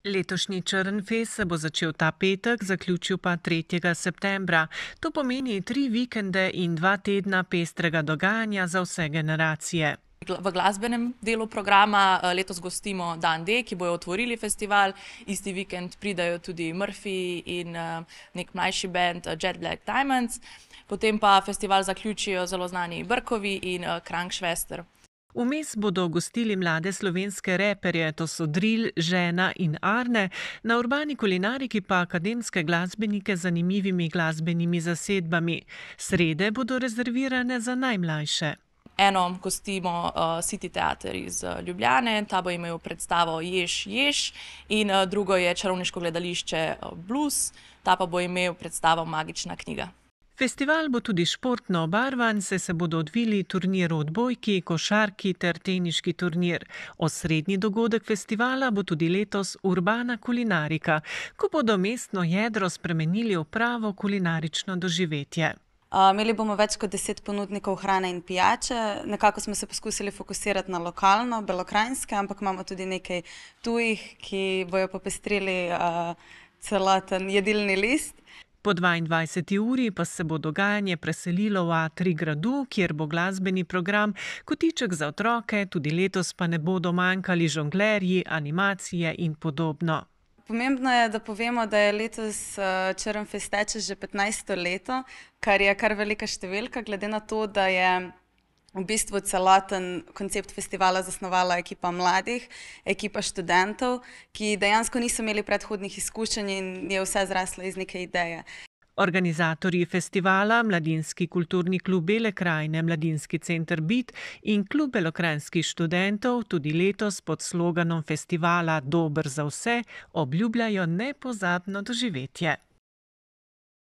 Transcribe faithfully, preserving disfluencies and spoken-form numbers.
Letošnji Črnfest se bo začel ta petek, zaključil pa tretjega septembra. To pomeni tri vikende in dva tedna pestrega dogajanja za vse generacije. V glasbenem delu programa letos gostimo Dan D, ki bojo otvorili festival. Isti vikend pridajo tudi Murphy in nek mlajši band Jet Black Diamonds. Potem pa festival zaključijo zelo znani Brkovi in Krankšvester. Vmes bodo gostili mlade slovenske reperje, to so Drill, Žena in Arne, na Urbani kulinariki pa akademske glasbenike z zanimivimi glasbenimi zasedbami. Srede bodo rezervirane za najmlajše. Eno gostimo uh, City Teater iz uh, Ljubljane, ta bo imel predstavo Jež, Jež, in uh, drugo je Čarovniško gledališče uh, Blues, ta pa bo imel predstavo Magična knjiga. Festival bo tudi športno obarvan, saj se bodo odvili turnir v odbojki, košarki ter teniški turnir. Osrednji dogodek festivala bo tudi letos Urbana kulinarika, ko bodo mestno jedro spremenili v pravo kulinarično doživetje. Uh, imeli bomo več kot deset ponudnikov hrane in pijače. Nekako smo se poskusili fokusirati na lokalno, belokranjske, ampak imamo tudi nekaj tujih, ki bojo popestrili uh, celoten jedilni list. Po dvaindvajseti uri pa se bo dogajanje preselilo v atrij gradu, kjer bo glasbeni program, kotiček za otroke, tudi letos pa ne bodo manjkali žonglerji, animacije in podobno. Pomembno je, da povemo, da je letos Črnfest teče že petnajsto leto, kar je kar velika številka, glede na to, da je v bistvu celoten koncept festivala zasnovala ekipa mladih, ekipa študentov, ki dejansko niso imeli predhodnih izkušenj in je vse zraslo iz neke ideje. Organizatorji festivala, Mladinski kulturni klub Bele krajine, Mladinski center Bit in klub belokranjskih študentov tudi letos pod sloganom festivala Dober za vse obljubljajo nepozabno doživetje.